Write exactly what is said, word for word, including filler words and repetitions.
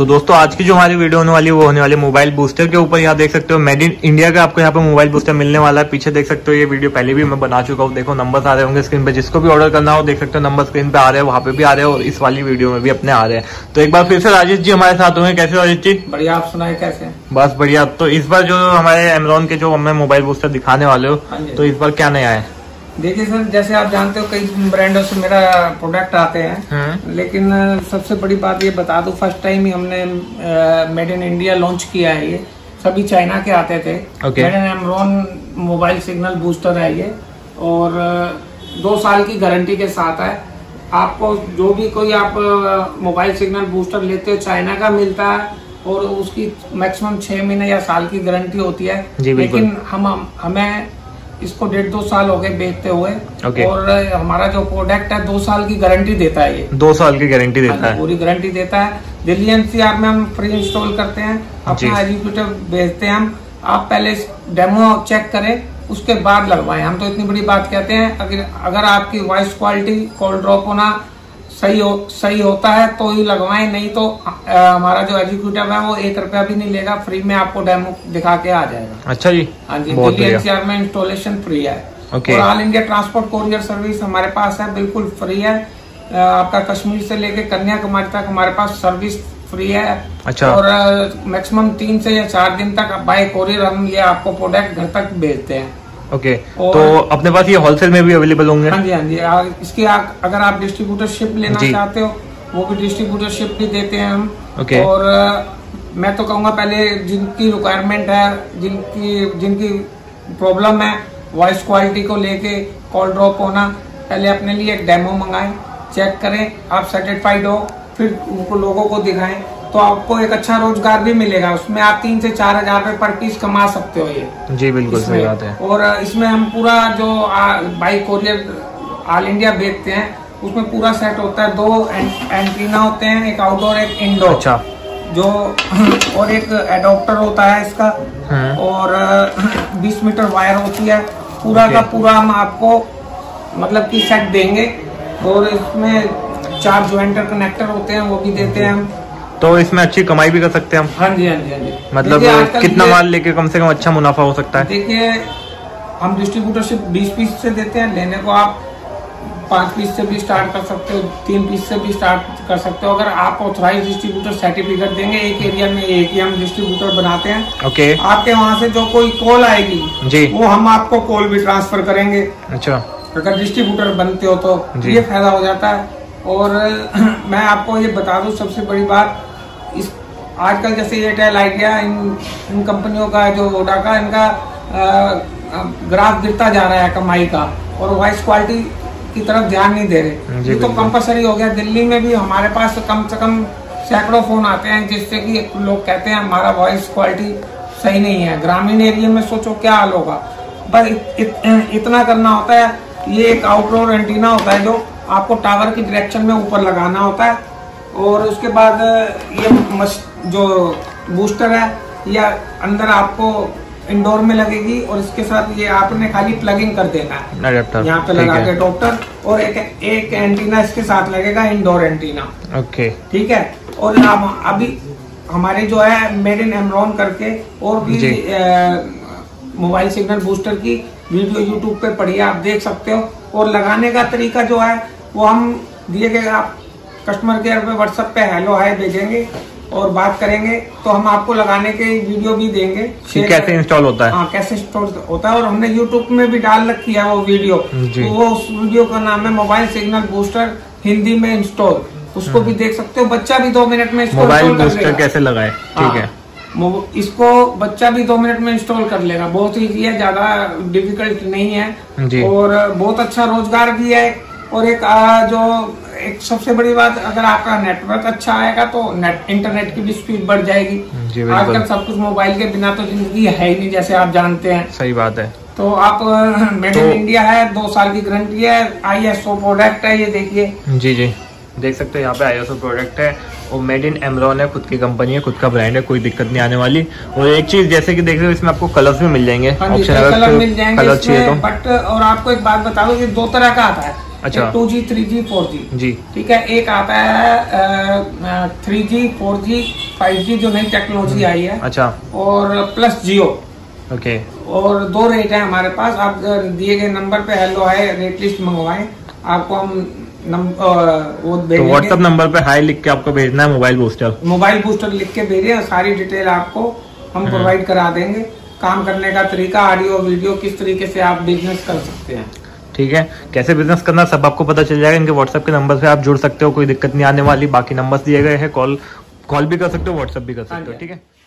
तो दोस्तों आज की जो हमारी वीडियो होने वाली है वो होने वाली मोबाइल बूस्टर के ऊपर। यहाँ देख सकते हो मेड इन इंडिया का आपको यहाँ पे मोबाइल बूस्टर मिलने वाला है। पीछे देख सकते हो ये वीडियो पहले भी मैं बना चुका हूँ। देखो नंबर्स आ रहे होंगे स्क्रीन पे, जिसको भी ऑर्डर करना हो देख सकते हो नंबर स्क्रीन पे आ रहे हैं, वहाँ पे भी आ रहे हैं और इस वाली वीडियो में भी अपने आ रहे हैं। तो एक बार फिर से राजेश जी हमारे साथ होंगे। कैसे राजेश जी? बढ़िया, आप सुनाए कैसे? बस बढ़िया। तो इस बार जो हमारे एमरॉन के जो हमें मोबाइल बूस्टर दिखाने वाले हो, तो इस बार क्या नया है? देखिए सर, जैसे आप जानते हो कई ब्रांडों से मेरा प्रोडक्ट आते हैं, लेकिन सबसे बड़ी बात ये बता दूं, फर्स्ट टाइम ही हमने मेड इन इंडिया लॉन्च किया है। ये सभी चाइना के आते थे। Made in Amron mobile signal booster है ये, और दो साल की गारंटी के साथ है। आपको जो भी कोई आप मोबाइल सिग्नल बूस्टर लेते हो चाइना का मिलता है, और उसकी मैक्सिमम छह महीने या साल की गारंटी होती है। लेकिन हम हमें इसको डेढ़ दो साल हो गए बेचते हुए, okay. और हमारा जो प्रोडक्ट है दो साल की गारंटी देता है। ये दो साल की गारंटी देता है, पूरी गारंटी देता है। दिल्ली एनसीआर में हम फ्री इंस्टॉल करते हैं, अपना एग्जीक्यूटिव भेजते हैं हम। आप पहले डेमो चेक करें, उसके बाद लगवाएं। हम तो इतनी बड़ी बात कहते हैं, अगर अगर आपकी वॉइस क्वालिटी, कॉल ड्रॉप होना सही हो सही होता है तो ही लगवाएं, नहीं तो आ, हमारा जो एग्जीक्यूटिव है वो एक रुपया भी नहीं लेगा, फ्री में आपको डेमो दिखा के आ जाएगा। अच्छा जी, हाँ जी। दिल्ली एनसीआर में इंस्टॉलेशन फ्री है, okay. और all India transport courier service हमारे पास है, बिल्कुल फ्री है। आपका कश्मीर से लेके कन्याकुमारी तक हमारे पास सर्विस फ्री है। अच्छा। और मैक्सिमम तीन से या चार दिन तक बाय कोरियर हम ये आपको प्रोडक्ट घर तक भेजते हैं। Okay okay. तो अपने पास ये होलसेल में भी अवेलेबल होंगे? हाँ जी, हाँ जी। आ, इसकी आ, अगर आप डिस्ट्रीब्यूटरशिप लेना चाहते हो वो भी डिस्ट्रीब्यूटरशिप भी देते हैं हम। Okay okay. और आ, मैं तो कहूँगा पहले जिनकी रिक्वायरमेंट है, जिनकी जिनकी प्रॉब्लम है वॉइस क्वालिटी को लेके, कॉल ड्रॉप होना, पहले अपने लिए एक डेमो मंगाएं, चेक करें, आप सेटिस्फाइड हो, फिर उनको लोगों को दिखाएं, तो आपको एक अच्छा रोजगार भी मिलेगा। उसमें आप तीन से चार हजार रुपए पर पीस कमा सकते हो ये। जी बिल्कुल सही बात है। और इसमें हम पूरा जो बाई कोरियर ऑल इंडिया भेजते हैं उसमें पूरा सेट होता है। दो एंटीना होते हैं, एक आउटडोर एक इंडोर। अच्छा। जो और एक एडोप्टर होता है इसका, और बीस मीटर वायर होती है। पूरा का पूरा हम आपको मतलब की सेट देंगे, और इसमें चार ज्वाइंटर कनेक्टर होते हैं वो भी देते हैं हम। तो इसमें अच्छी कमाई भी कर सकते हैं हम? हाँ जी, हाँ जी, हाँ जी। मतलब कितना माल लेके कम से कम अच्छा मुनाफा हो सकता है? देखिए हम डिस्ट्रीब्यूटरशिप बीस पीस से देते हैं, लेने को आप पाँच पीस से भी स्टार्ट कर सकते हो, तीन पीस से भी स्टार्ट कर सकते हो। अगर आप ऑथराइज डिस्ट्रीब्यूटर सर्टिफिकेट देंगे, एक एरिया में एक ही हम डिस्ट्रीब्यूटर बनाते हैं। ओके। आपके वहाँ से जो कोई कॉल आएगी जी, वो हम आपको कॉल भी ट्रांसफर करेंगे। अच्छा। अगर डिस्ट्रीब्यूटर बनते हो तो ये फायदा हो जाता है। और मैं आपको ये बता दूं सबसे बड़ी बात, इस आजकल जैसे एयरटेल, आइडिया, इन इन कंपनियों का जो वोडा का इनका ग्राफ गिरता जा रहा है कमाई का, और वॉइस क्वालिटी की तरफ ध्यान नहीं दे रहे। ये तो कंपलसरी हो गया। दिल्ली में भी हमारे पास कम से कम सैकड़ों फोन आते हैं जिससे कि लोग कहते हैं हमारा वॉइस क्वालिटी सही नहीं है। ग्रामीण एरिया में सोचो क्या हाल होगा। बस इत, इत, इतना करना होता है। ये एक आउटडोर एंटीना होता है जो आपको टावर की डायरेक्शन में ऊपर लगाना होता है, और उसके बाद ये जो बूस्टर है या अंदर आपको इंडोर में लगेगी, और इसके साथ ये आपने खाली प्लगिंग कर देना है यहाँ पे लगा के डॉक्टर, और एक एक एंटीना इसके साथ लगेगा, इंडोर एंटीना। ओके ठीक है। और हम अभी हमारे जो है मेड इन एमरॉन करके और भी मोबाइल सिग्नल बूस्टर की वीडियो यूट्यूब पे पड़ी है, आप देख सकते हो। और लगाने का तरीका जो है वो हम दिए गए, आप कस्टमर केयर पे व्हाट्सएप पे हेलो हाय भेजेंगे और बात करेंगे, तो हम आपको लगाने के वीडियो भी देंगे कैसे इंस्टॉल होता है। हाँ, कैसे इंस्टॉल होता है। और हमने यूट्यूब में भी डाल रखी है वो वीडियो, तो वो उस वीडियो का नाम है मोबाइल सिग्नल बूस्टर हिंदी में इंस्टॉल, उसको भी देख सकते हो। बच्चा भी दो मिनट में मोबाइल बूस्टर कैसे लगाए, ठीक है, इसको बच्चा भी दो मिनट में इंस्टॉल कर लेगा। बहुत ईजी है, ज्यादा डिफिकल्ट नहीं है, और बहुत अच्छा रोजगार भी है। और एक आ, जो एक सबसे बड़ी बात, अगर आपका नेटवर्क अच्छा आएगा तो नेट इंटरनेट की भी स्पीड बढ़ जाएगी। आजकल सब कुछ मोबाइल के बिना तो जिंदगी है ही नहीं, जैसे आप जानते हैं। सही बात है। तो आप मेड इन इंडिया है, दो साल की गारंटी है, आई एस ओ प्रोडक्ट है, ये देखिए। जी जी देख सकते हो यहाँ पे आई एस ओ प्रोडक्ट है, और मेड इन एमरॉन है, खुद की कंपनी है, खुद का ब्रांड है, कोई दिक्कत नहीं आने वाली। और एक चीज जैसे कि देख रहे हो इसमें आपको कलर्स भी मिल जाएंगे, ऑप्शन अगर कलर मिल जाएंगे कलर चाहिए तो। बट और आपको एक बात बता दो, ये दो तरह का आता है। अच्छा। Two G three G four G G ठीक है। एक आता है three G four G five G जो नई टेक्नोलॉजी आई है। अच्छा। और प्लस जियो। ओके। और दो रेट है हमारे पास। आप दिए गए नंबर पे हेलो है रेट लिस्ट मंगवाएं, आपको हम नंबर वो तो व्हाट्सएप नंबर पे हाई लिख के आपको भेजना है मोबाइल बूस्टर। मोबाइल बूस्टर लिख के भेजिए, सारी डिटेल आपको हम प्रोवाइड करा देंगे। काम करने का तरीका, ऑडियो वीडियो, किस तरीके से आप बिजनेस कर सकते हैं। ठीक है, कैसे बिजनेस करना सब आपको पता चल जाएगा। इनके व्हाट्सएप के नंबर से आप जुड़ सकते हो, कोई दिक्कत नहीं आने वाली। बाकी नंबर्स दिए गए हैं, कॉल कॉल भी कर सकते हो, व्हाट्सएप भी कर सकते हो। ठीक है।